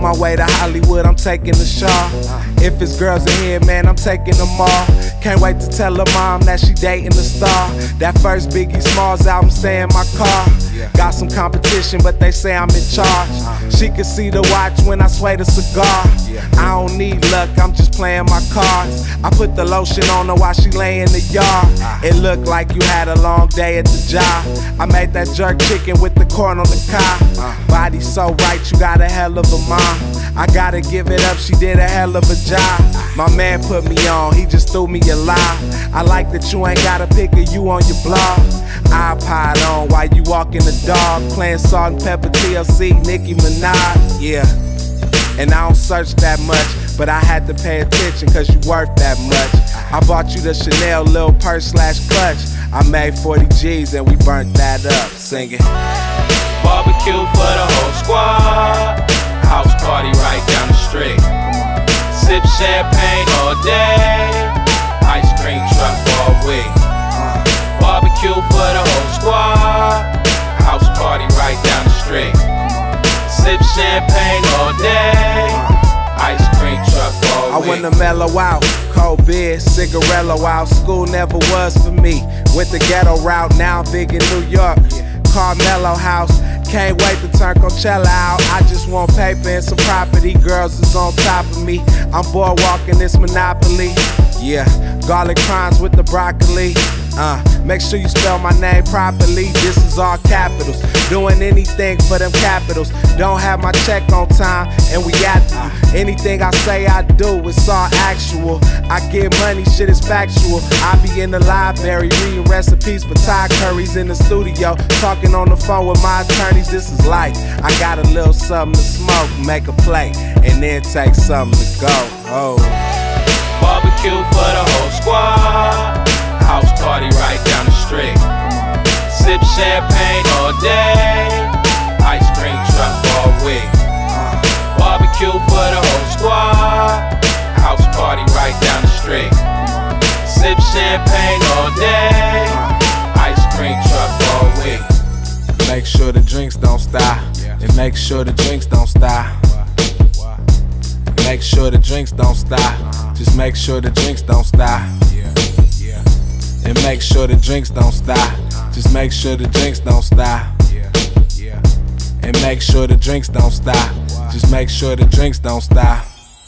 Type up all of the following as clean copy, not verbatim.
my way to Hollywood, I'm taking the Shaw. If it's girls in here, man, I'm taking them all. Can't wait to tell her mom that she dating the star. That first Biggie Smalls album, stay in my car. Got some competition, but they say I'm in charge. She can see the watch when I sway the cigar. I don't need luck, I'm just playing my cards. I put the lotion on her while she lay in the yard. It looked like you had a long day at the job. I made that jerk chicken with the corn on the cob. Body so right, you got a hell of a mom. I gotta give it up, she did a hell of a job. My man put me on, he just threw me a lie. I like that you ain't got a pic of you on your blog. iPod on while you walking the dog, playing Salt and Pepper TLC, Nicki Minaj, yeah. And I don't search that much, but I had to pay attention cause you worth that much. I bought you the Chanel little purse / clutch. I made 40 G's and we burnt that up, singing. Barbecue for the whole squad, house party right down the street. Sip champagne all day, ice cream truck all week. Barbecue for the whole squad, house party right down the street. Sip champagne all day, ice cream truck all week. I wanna mellow out, cold beer, cigarello out. School never was for me. Went the ghetto route, now I'm big in New York. Carmelo House, can't wait to turn Coachella out. I just want paper and some property. Girls is on top of me. I'm boardwalking this Monopoly. Yeah, garlic crimes with the broccoli. Make sure you spell my name properly. This is all capitals. Doing anything for them capitals. Don't have my check on time, and we at anything I say I do, it's all actual. I get money, shit is factual. I be in the library reading recipes for Thai curries in the studio, talking on the phone with my attorneys. This is life. I got a little something to smoke, make a play, and then take something to go. Oh. Barbecue for the whole squad, house party right down the street. Sip champagne all day, ice cream truck all week. Barbecue for the whole squad, house party right down the street. Sip champagne all day, ice cream truck all week. Make sure the drinks don't stop, and make sure the drinks don't stop. Make sure the drinks don't stop. Just make sure the drinks don't stop. And make sure the drinks don't stop. Just make sure the drinks don't stop. And make sure the drinks don't stop. Just make sure the drinks don't stop.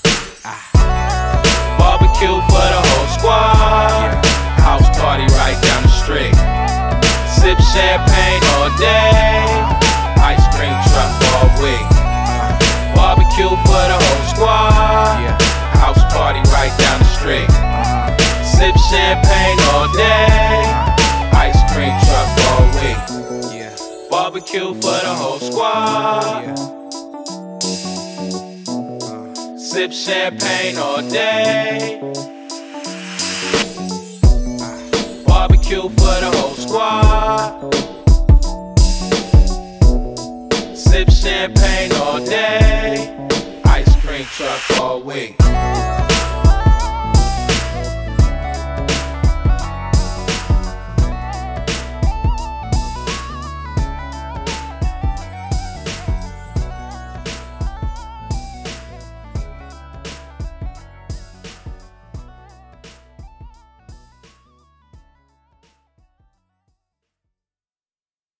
Barbecue for the whole squad, house party right down the street. Sip champagne all day, ice cream truck all week. Barbecue for the whole squad, house party right down the street. Sip champagne all day, ice cream truck all week. Barbecue for the whole squad. Sip champagne all day. Barbecue for the whole squad. Sip champagne all day, ice cream truck all week.